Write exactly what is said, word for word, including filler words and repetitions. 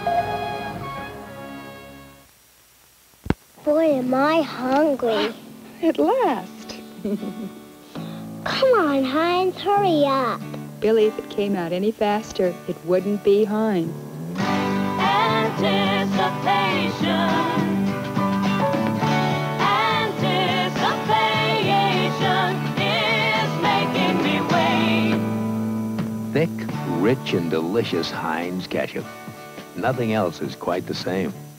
Boy, am I hungry. At last. Come on, Heinz, hurry up. Billy, if it came out any faster, it wouldn't be Heinz. Anticipation. Anticipation is making me wait. Thick, rich, and delicious Heinz Ketchup. Nothing else is quite the same.